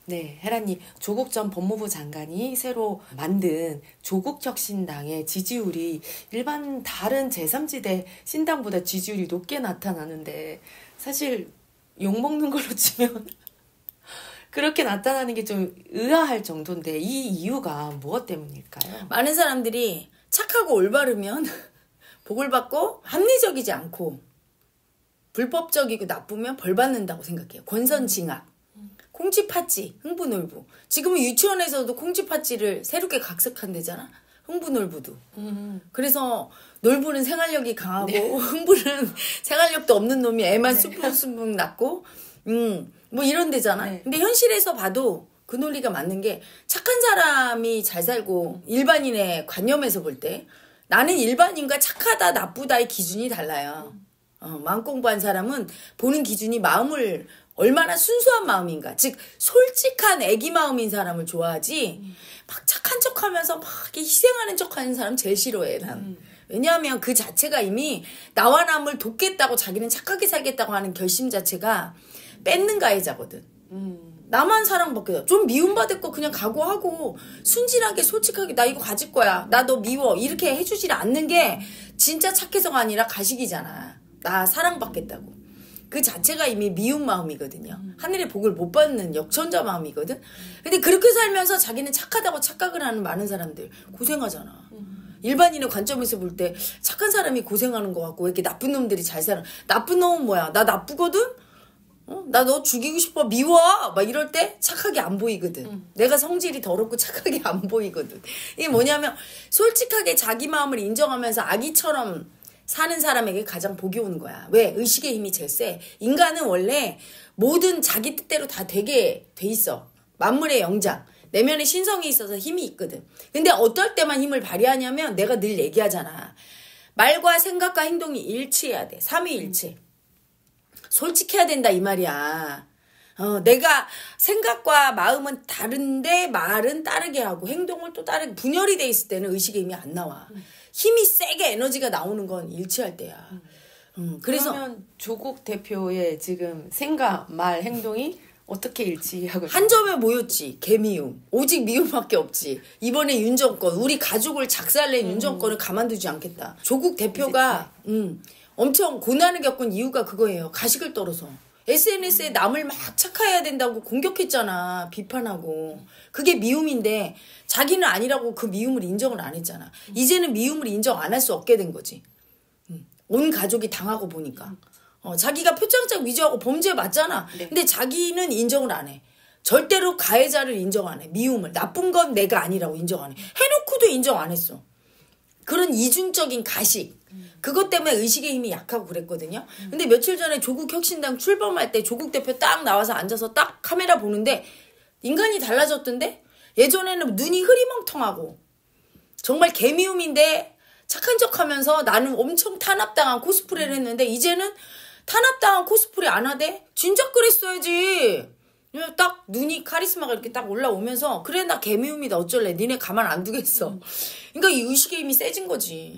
네, 헤라님, 조국 전 법무부 장관이 새로 만든 조국혁신당의 지지율이 일반 다른 제3지대 신당보다 지지율이 높게 나타나는데, 사실 욕먹는 걸로 치면 그렇게 나타나는 게 좀 의아할 정도인데, 이 이유가 무엇 때문일까요? 많은 사람들이 착하고 올바르면 복을 받고 합리적이지 않고 불법적이고 나쁘면 벌 받는다고 생각해요. 권선징악. 콩쥐팥쥐, 흥부놀부. 지금은 유치원에서도 콩쥐팥쥐를 새롭게 각색한대잖아. 흥부놀부도. 그래서 놀부는 생활력이 강하고 흥부는 생활력도 없는 놈이 애만 쑥쑥쑥 낳고 뭐 이런 데잖아. 네. 근데 현실에서 봐도 그 논리가 맞는 게 착한 사람이 잘 살고 일반인의 관념에서 볼 때 나는 일반인과 착하다 나쁘다의 기준이 달라요. 마음 공부한 사람은 보는 기준이 마음을 얼마나 순수한 마음인가. 즉 솔직한 애기 마음인 사람을 좋아하지 막 착한 척하면서 막 희생하는 척하는 사람 제일 싫어해 난. 왜냐하면 그 자체가 이미 나와 남을 돕겠다고 자기는 착하게 살겠다고 하는 결심 자체가 뺏는 가해자거든. 나만 사랑받게 좀 미움받을 거 그냥 각오하고 순진하게 솔직하게 나 이거 가질 거야. 나 너 미워. 이렇게 해주질 않는 게 진짜 착해서가 아니라 가식이잖아. 나 사랑받겠다고. 그 자체가 이미 미운 마음이거든요. 하늘의 복을 못 받는 역천자 마음이거든. 근데 그렇게 살면서 자기는 착하다고 착각을 하는 많은 사람들 고생하잖아. 일반인의 관점에서 볼 때 착한 사람이 고생하는 것 같고 왜 이렇게 나쁜 놈들이 잘 살아. 나쁜 놈은 뭐야? 나 나쁘거든? 나 너 죽이고 싶어 미워 막 이럴 때 착하게 안 보이거든. 내가 성질이 더럽고 착하게 안 보이거든. 이게 뭐냐면 솔직하게 자기 마음을 인정하면서 아기처럼 사는 사람에게 가장 복이 오는 거야. 왜? 의식의 힘이 제일 세. 인간은 원래 모든 자기 뜻대로 다 되게 돼 있어. 만물의 영장. 내면에 신성이 있어서 힘이 있거든. 근데 어떨 때만 힘을 발휘하냐면 내가 늘 얘기하잖아. 말과 생각과 행동이 일치해야 돼. 삼위일체. 솔직해야 된다 이 말이야. 내가 생각과 마음은 다른데 말은 따르게 하고 행동을 또 따르게 분열이 돼 있을 때는 의식의 힘이 안 나와. 힘이 세게 에너지가 나오는 건 일치할 때야. 그래서 그러면 조국 대표의 지금 생각, 말, 행동이 어떻게 일치하고 한 점에 모였지. 개미움. 오직 미움밖에 없지. 이번에 윤 정권 우리 가족을 작살낸 윤 정권을 가만두지 않겠다. 조국 대표가 엄청 고난을 겪은 이유가 그거예요. 가식을 떨어서. SNS에 남을 막 착해야 된다고 공격했잖아. 비판하고. 그게 미움인데 자기는 아니라고 그 미움을 인정을 안 했잖아. 이제는 미움을 인정 안 할 수 없게 된 거지. 온 가족이 당하고 보니까. 자기가 표창장 위조하고 범죄 맞잖아. 네. 근데 자기는 인정을 안 해. 절대로 가해자를 인정 안 해. 미움을. 나쁜 건 내가 아니라고 인정 안 해. 해놓고도 인정 안 했어. 그런 이중적인 가식. 그것 때문에 의식의 힘이 약하고 그랬거든요. 근데 며칠 전에 조국 혁신당 출범할 때 조국 대표 딱 나와서 앉아서 딱 카메라 보는데 인간이 달라졌던데? 예전에는 눈이 흐리멍텅하고 정말 개미움인데 착한 척하면서 나는 엄청 탄압당한 코스프레를 했는데 이제는 탄압당한 코스프레 안 하대? 진작 그랬어야지. 딱 눈이 카리스마가 이렇게 딱 올라오면서 그래 나 개미움이다 어쩔래 니네 가만 안 두겠어. 그러니까 이 의식의 힘이 세진 거지.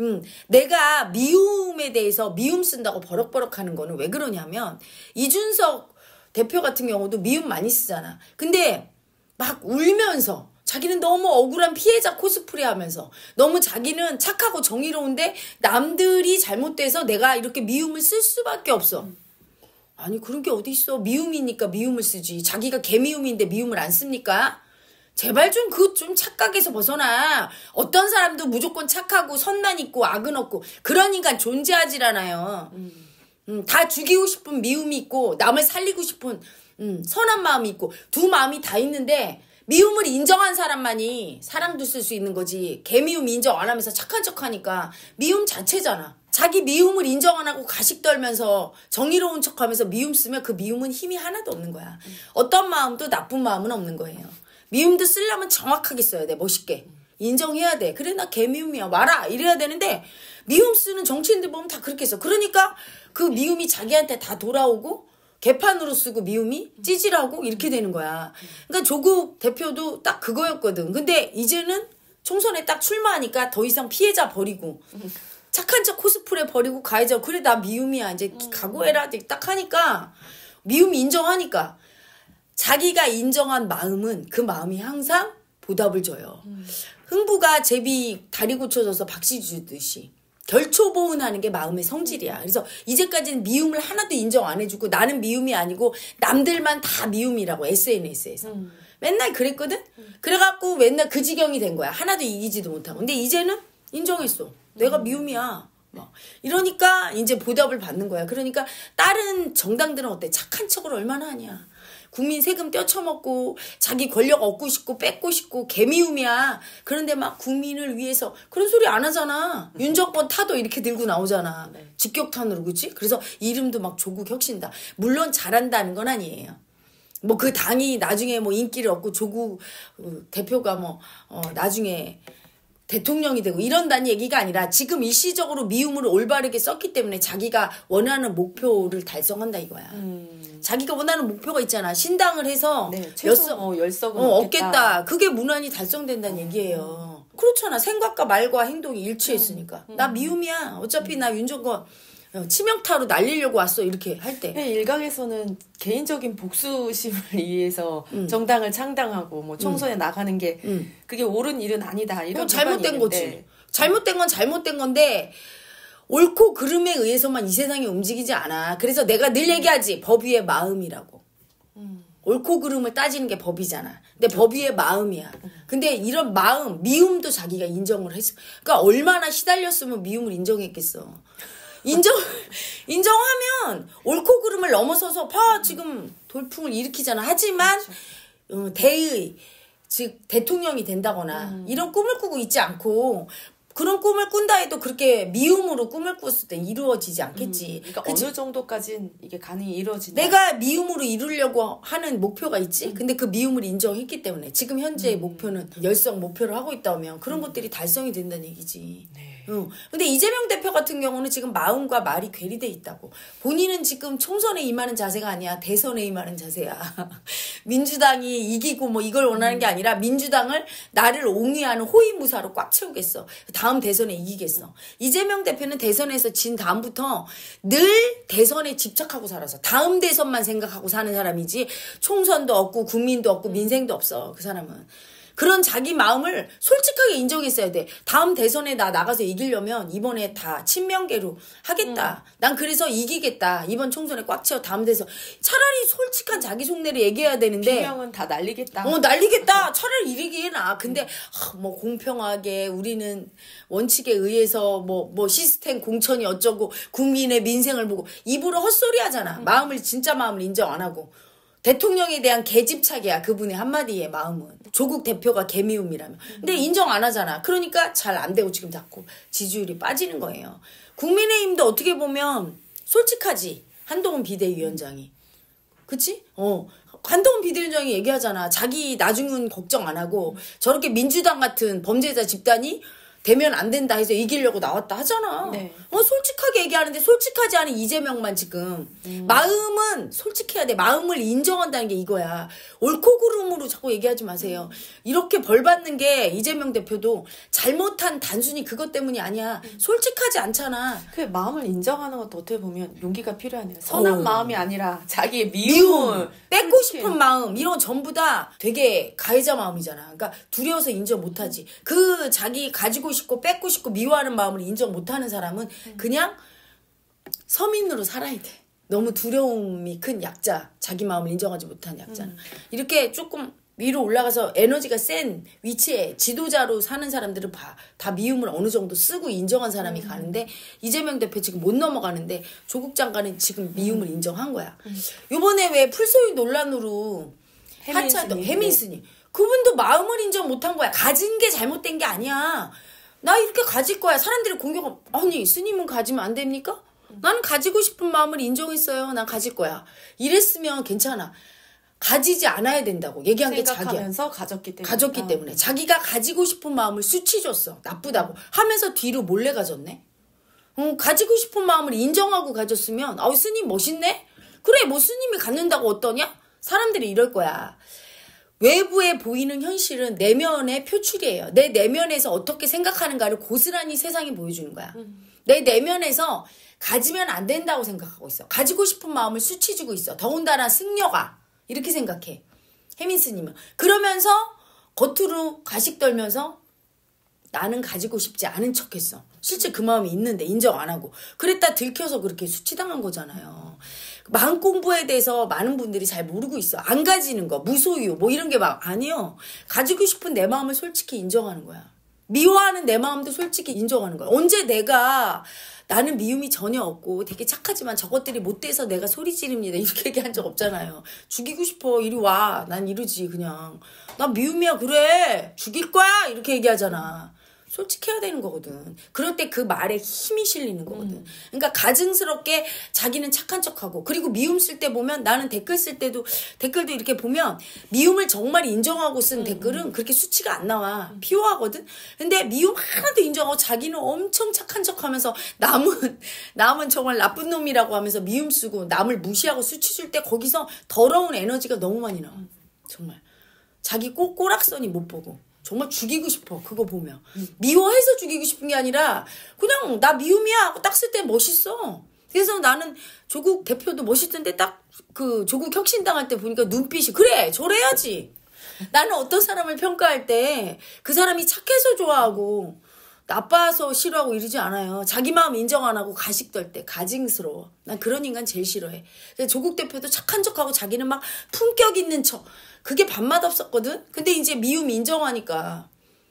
내가 미움에 대해서 미움 쓴다고 버럭버럭 하는 거는 왜 그러냐면 이준석 대표 같은 경우도 미움 많이 쓰잖아. 근데 막 울면서 자기는 너무 억울한 피해자 코스프레 하면서 너무 자기는 착하고 정의로운데 남들이 잘못돼서 내가 이렇게 미움을 쓸 수밖에 없어. 아니 그런 게 어디 있어. 미움이니까 미움을 쓰지. 자기가 개미움인데 미움을 안 씁니까? 제발 좀 좀 착각에서 벗어나. 어떤 사람도 무조건 착하고 선만 있고 악은 없고 그런 인간 존재하질 않아요. 다 죽이고 싶은 미움이 있고 남을 살리고 싶은 선한 마음이 있고 두 마음이 다 있는데 미움을 인정한 사람만이 사랑도 쓸 수 있는 거지. 개미움 인정 안 하면서 착한 척하니까 미움 자체잖아. 자기 미움을 인정 안 하고 가식 떨면서 정의로운 척하면서 미움 쓰면 그 미움은 힘이 하나도 없는 거야. 어떤 마음도 나쁜 마음은 없는 거예요. 미움도 쓰려면 정확하게 써야 돼. 멋있게. 인정해야 돼. 그래 나 개미움이야. 와라. 이래야 되는데 미움 쓰는 정치인들 보면 다 그렇게 써. 그러니까 그 미움이 자기한테 다 돌아오고 개판으로 쓰고 미움이 찌질하고 이렇게 되는 거야. 그러니까 조국 대표도 딱 그거였거든. 근데 이제는 총선에 딱 출마하니까 더 이상 피해자 버리고 착한 척 코스프레 버리고 가해자 그래 나 미움이야 이제 각오해라 딱 하니까 미움 인정하니까 자기가 인정한 마음은 그 마음이 항상 보답을 줘요. 흥부가 제비 다리 고쳐져서 박씨 주듯이 결초보은하는 게 마음의 성질이야. 그래서 이제까지는 미움을 하나도 인정 안 해주고 나는 미움이 아니고 남들만 다 미움이라고 SNS에서. 맨날 그랬거든? 그래갖고 맨날 그 지경이 된 거야. 하나도 이기지도 못하고. 근데 이제는 인정했어. 내가 미움이야. 막 이러니까 이제 보답을 받는 거야. 그러니까 다른 정당들은 어때? 착한 척을 얼마나 하냐. 국민 세금 떼쳐먹고 자기 권력 얻고 싶고 뺏고 싶고 개미움이야. 그런데 막 국민을 위해서 그런 소리 안 하잖아. 윤 정권 타도 이렇게 들고 나오잖아. 네. 직격탄으로 그치? 그래서 이름도 막 조국 혁신당. 물론 잘한다는 건 아니에요. 뭐 그 당이 나중에 뭐 인기를 얻고 조국 대표가 뭐 나중에 대통령이 되고 이런다는 얘기가 아니라 지금 일시적으로 미움으로 올바르게 썼기 때문에 자기가 원하는 목표를 달성한다 이거야. 자기가 원하는 목표가 있잖아. 신당을 해서 네, 최소 열석은 얻겠다. 그게 무난히 달성된다는 얘기예요. 그렇잖아. 생각과 말과 행동이 일치했으니까. 나 미움이야. 어차피 나 윤정권 치명타로 날리려고 왔어. 이렇게 할 때. 네, 일각에서는 개인적인 복수심을 위해서 정당을 창당하고 뭐 총선에 나가는 게 그게 옳은 일은 아니다. 이런 잘못된 거지. 잘못된 건 잘못된 건데 옳고 그름에 의해서만 이 세상이 움직이지 않아. 그래서 내가 늘 얘기하지. 법 위의 마음이라고. 옳고 그름을 따지는 게 법이잖아. 근데 법 위의 마음이야. 근데 이런 마음, 미움도 자기가 인정을 했어. 그러니까 얼마나 시달렸으면 미움을 인정했겠어. 인정하면 옳고 그름을 넘어서서 지금 돌풍을 일으키잖아. 하지만 대의, 즉 대통령이 된다거나 이런 꿈을 꾸고 있지 않고 그런 꿈을 꾼다 해도 그렇게 미움으로 꿈을 꿨을 때 이루어지지 않겠지. 그러니까 그치? 어느 정도까지는 이게 가능히 이루어진다. 내가 미움으로 이루려고 하는 목표가 있지. 근데 그 미움을 인정했기 때문에 지금 현재의 목표는 열성 목표를 하고 있다면 그런 것들이 달성이 된다는 얘기지. 네. 근데 이재명 대표 같은 경우는 지금 마음과 말이 괴리돼 있다고. 본인은 지금 총선에 임하는 자세가 아니야. 대선에 임하는 자세야. 민주당이 이기고 뭐 이걸 원하는 게 아니라 민주당을 나를 옹위하는 호위무사로 꽉 채우겠어. 다음 대선에 이기겠어. 이재명 대표는 대선에서 진 다음부터 늘 대선에 집착하고 살아서 다음 대선만 생각하고 사는 사람이지 총선도 없고 국민도 없고 민생도 없어. 그 사람은. 그런 자기 마음을 솔직하게 인정했어야 돼. 다음 대선에 나 나가서 이기려면 이번에 다 친명계로 하겠다. 난 그래서 이기겠다. 이번 총선에 꽉 채워 다음 대선. 차라리 솔직한 자기 속내를 얘기해야 되는데. 비명은 다 날리겠다. 날리겠다. 차라리 이기게 해놔. 근데 뭐 공평하게 우리는 원칙에 의해서 뭐 시스템 공천이 어쩌고 국민의 민생을 보고 입으로 헛소리 하잖아. 진짜 마음을 인정 안 하고. 대통령에 대한 개집착이야. 그분의 한마디의 마음은. 조국 대표가 개미움이라면. 근데 인정 안 하잖아. 그러니까 잘 안 되고 지금 자꾸 지지율이 빠지는 거예요. 국민의힘도 어떻게 보면 솔직하지. 한동훈 비대위원장이. 그치? 한동훈 비대위원장이 얘기하잖아. 자기 나중은 걱정 안 하고 저렇게 민주당 같은 범죄자 집단이 되면 안 된다 해서 이기려고 나왔다 하잖아. 네. 솔직하게 얘기하는데 솔직하지 않은 이재명만 지금 마음은 솔직해야 돼. 마음을 인정한다는 게 이거야. 옳고 그름으로 자꾸 얘기하지 마세요. 이렇게 벌 받는 게 이재명 대표도 잘못한 단순히 그것 때문이 아니야. 솔직하지 않잖아. 그 마음을 인정하는 것도 어떻게 보면 용기가 필요하네요. 선한 마음이 아니라 자기의 미움을 뺏고 싶은 마음 이런 건 전부 다 되게 가해자 마음이잖아. 그러니까 두려워서 인정 못하지. 그 자기 가지고 싶고 뺏고 싶고 미워하는 마음을 인정 못하는 사람은 그냥 서민으로 살아야 돼. 너무 두려움이 큰 약자, 자기 마음을 인정하지 못한 약자는 이렇게 조금 위로 올라가서 에너지가 센 위치에 지도자로 사는 사람들은 다 미움을 어느 정도 쓰고 인정한 사람이 가는데 이재명 대표 지금 못 넘어가는데 조국 장관은 지금 미움을 인정한 거야. 요번에 왜 풀소유 논란으로 하차했던 해민스님 그분도 마음을 인정 못한 거야. 가진 게 잘못된 게 아니야. 나 이렇게 가질 거야. 사람들이 공격을 아니 스님은 가지면 안 됩니까? 나는 가지고 싶은 마음을 인정했어요. 난 가질 거야. 이랬으면 괜찮아. 가지지 않아야 된다고 얘기한 게 자기야. 생각하면서 가졌기 때문에. 자기가 가지고 싶은 마음을 수치줬어. 나쁘다고. 하면서 뒤로 몰래 가졌네. 가지고 싶은 마음을 인정하고 가졌으면 스님 멋있네? 그래 뭐 스님이 갖는다고 어떠냐? 사람들이 이럴 거야. 외부에 보이는 현실은 내면의 표출이에요. 내 내면에서 어떻게 생각하는가를 고스란히 세상에 보여주는 거야. 내 내면에서 가지면 안 된다고 생각하고 있어. 가지고 싶은 마음을 수치주고 있어. 더군다나 승려가. 이렇게 생각해. 혜민스님은. 그러면서 겉으로 가식 떨면서 나는 가지고 싶지 않은 척했어. 실제 그 마음이 있는데 인정 안 하고. 그랬다 들켜서 그렇게 수치당한 거잖아요. 마음 공부에 대해서 많은 분들이 잘 모르고 있어. 안 가지는 거, 무소유 뭐 이런 게 막 아니요. 가지고 싶은 내 마음을 솔직히 인정하는 거야. 미워하는 내 마음도 솔직히 인정하는 거야. 언제 내가 나는 미움이 전혀 없고 되게 착하지만 저것들이 못돼서 내가 소리 지릅니다 이렇게 얘기한 적 없잖아요. 죽이고 싶어 이리 와. 난 이러지 그냥. 나 미움이야 그래. 죽일 거야 이렇게 얘기하잖아. 솔직해야 되는 거거든. 그럴 때 그 말에 힘이 실리는 거거든. 그러니까 가증스럽게 자기는 착한 척하고 그리고 미움 쓸 때 보면 나는 댓글 쓸 때도 댓글도 이렇게 보면 미움을 정말 인정하고 쓴 댓글은 그렇게 수치가 안 나와. 피오하거든. 근데 미움 하나도 인정하고 자기는 엄청 착한 척하면서 남은 정말 나쁜 놈이라고 하면서 미움 쓰고 남을 무시하고 수치 줄 때 거기서 더러운 에너지가 너무 많이 나와. 정말. 자기 꼬락선이 못 보고. 정말 죽이고 싶어 그거 보면. 미워해서 죽이고 싶은 게 아니라 그냥 나 미움이야 하고 딱 쓸 때 멋있어. 그래서 나는 조국 대표도 멋있던데 딱 그 조국 혁신당 할 때 보니까 눈빛이 그래 저래야지. 나는 어떤 사람을 평가할 때 그 사람이 착해서 좋아하고 나빠서 싫어하고 이러지 않아요. 자기 마음 인정 안 하고 가식 떨 때 가증스러워. 난 그런 인간 제일 싫어해. 조국 대표도 착한 척하고 자기는 막 품격 있는 척. 그게 밥맛 없었거든? 근데 이제 미움 인정하니까.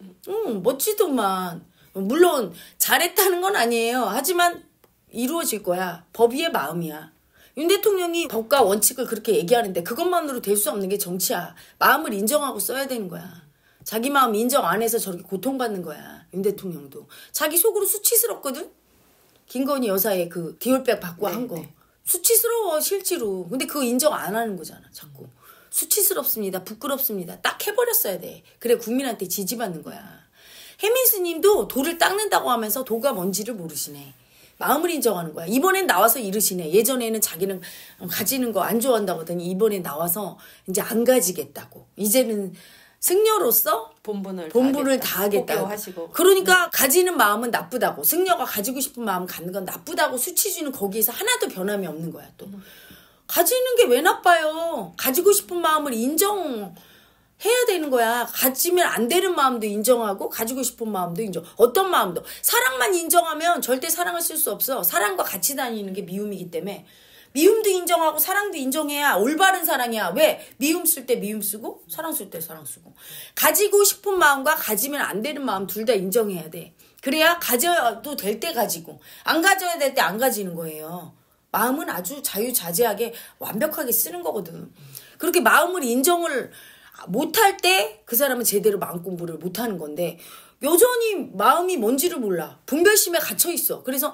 멋지더만. 물론 잘했다는 건 아니에요. 하지만 이루어질 거야. 법 위의 마음이야. 윤 대통령이 법과 원칙을 그렇게 얘기하는데 그것만으로 될 수 없는 게 정치야. 마음을 인정하고 써야 되는 거야. 자기 마음 인정 안 해서 저렇게 고통받는 거야. 윤 대통령도. 자기 속으로 수치스럽거든? 김건희 여사의 그 디올백 받고 한 거. 수치스러워 실제로. 근데 그거 인정 안 하는 거잖아 자꾸. 수치스럽습니다. 부끄럽습니다. 딱 해버렸어야 돼. 그래 국민한테 지지받는 거야. 혜민스님도 도를 닦는다고 하면서 도가 뭔지를 모르시네. 마음을 인정하는 거야. 이번엔 나와서 이르시네. 예전에는 자기는 가지는 거 안 좋아한다고 하더니 이번엔 나와서 이제 안 가지겠다고. 이제는 승려로서 본분을 다하겠다고. 하시고. 그러니까 가지는 마음은 나쁘다고. 승려가 가지고 싶은 마음 갖는 건 나쁘다고 수치주는 거기에서 하나도 변함이 없는 거야 또. 가지는 게 왜 나빠요? 가지고 싶은 마음을 인정해야 되는 거야. 가지면 안 되는 마음도 인정하고 가지고 싶은 마음도 인정. 어떤 마음도. 사랑만 인정하면 절대 사랑을 쓸 수 없어. 사랑과 같이 다니는 게 미움이기 때문에. 미움도 인정하고 사랑도 인정해야 올바른 사랑이야. 왜? 미움 쓸 때 미움 쓰고 사랑 쓸 때 사랑 쓰고. 가지고 싶은 마음과 가지면 안 되는 마음 둘 다 인정해야 돼. 그래야 가져도 될 때 가지고 안 가져야 될 때 안 가지는 거예요. 마음은 아주 자유자재하게 완벽하게 쓰는 거거든. 그렇게 마음을 인정을 못할 때 그 사람은 제대로 마음 공부를 못하는 건데 여전히 마음이 뭔지를 몰라. 분별심에 갇혀있어. 그래서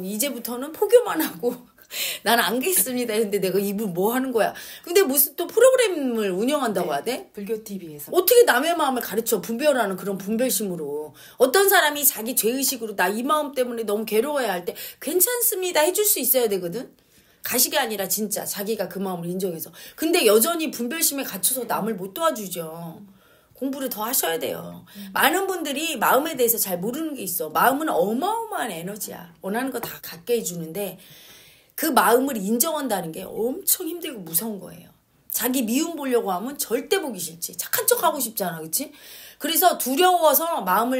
이제부터는 포교만 하고 나는 안 겠습니다. 근데 내가 이분 뭐 하는 거야. 근데 무슨 또 프로그램을 운영한다고 하대? 불교 TV에서. 어떻게 남의 마음을 가르쳐 분별하는 그런 분별심으로. 어떤 사람이 자기 죄의식으로 나 이 마음 때문에 너무 괴로워야 할 때 괜찮습니다 해줄 수 있어야 되거든. 가식이 아니라 진짜 자기가 그 마음을 인정해서. 근데 여전히 분별심에 갇혀서 남을 못 도와주죠. 공부를 더 하셔야 돼요. 많은 분들이 마음에 대해서 잘 모르는 게 있어. 마음은 어마어마한 에너지야. 원하는 거 다 갖게 해주는데 그 마음을 인정한다는 게 엄청 힘들고 무서운 거예요. 자기 미움 보려고 하면 절대 보기 싫지. 착한 척 하고 싶잖아. 그치? 그래서 두려워서 마음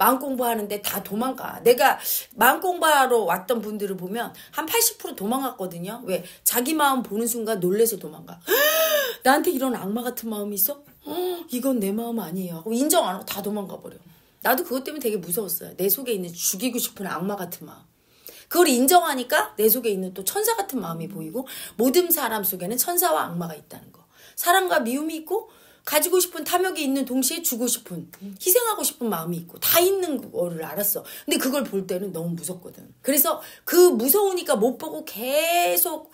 공부하는데 다 도망가. 내가 마음 공부하러 왔던 분들을 보면 한 80% 도망갔거든요. 왜? 자기 마음 보는 순간 놀래서 도망가. 나한테 이런 악마 같은 마음이 있어? 이건 내 마음 아니에요. 하고 인정 안 하고 다 도망가 버려. 나도 그것 때문에 되게 무서웠어요. 내 속에 있는 죽이고 싶은 악마 같은 마음. 그걸 인정하니까 내 속에 있는 또 천사 같은 마음이 보이고 모든 사람 속에는 천사와 악마가 있다는 거. 사랑과 미움이 있고 가지고 싶은 탐욕이 있는 동시에 주고 싶은 희생하고 싶은 마음이 있고 다 있는 거를 알았어. 근데 그걸 볼 때는 너무 무섭거든. 그래서 그 무서우니까 못 보고 계속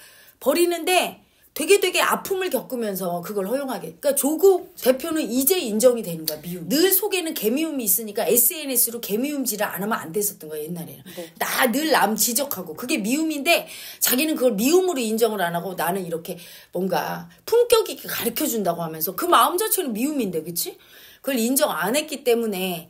버리는데 되게 아픔을 겪으면서 그걸 허용하게. 그러니까 조국 대표는 이제 인정이 되는 거야. 미움. 늘 속에는 개미움이 있으니까 SNS로 개미움질을 안 하면 안 됐었던 거야 옛날에는. 네. 나 늘 남 지적하고 그게 미움인데 자기는 그걸 미움으로 인정을 안 하고 나는 이렇게 뭔가 품격 있게 가르쳐준다고 하면서 그 마음 자체는 미움인데 그치? 그걸 인정 안 했기 때문에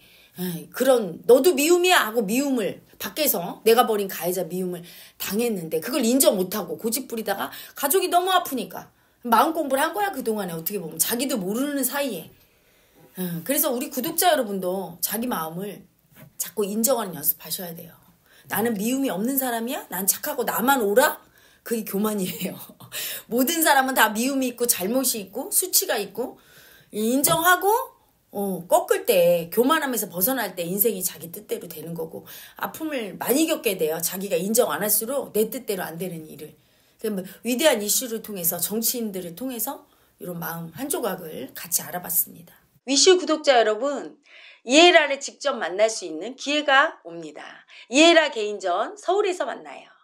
그런 너도 미움이야 하고 미움을 밖에서 내가 버린 가해자 미움을 당했는데 그걸 인정 못하고 고집 부리다가 가족이 너무 아프니까 마음 공부를 한 거야 그동안에 어떻게 보면. 자기도 모르는 사이에. 그래서 우리 구독자 여러분도 자기 마음을 자꾸 인정하는 연습하셔야 돼요. 나는 미움이 없는 사람이야? 난 착하고 나만 옳아? 그게 교만이에요. 모든 사람은 다 미움이 있고 잘못이 있고 수치가 있고 인정하고 꺾을 때 교만함에서 벗어날 때 인생이 자기 뜻대로 되는 거고 아픔을 많이 겪게 돼요. 자기가 인정 안 할수록 내 뜻대로 안 되는 일을. 위대한 이슈를 통해서 정치인들을 통해서 이런 마음 한 조각을 같이 알아봤습니다. 위슈 구독자 여러분, 이에라를 직접 만날 수 있는 기회가 옵니다. 이에라 개인전 서울에서 만나요.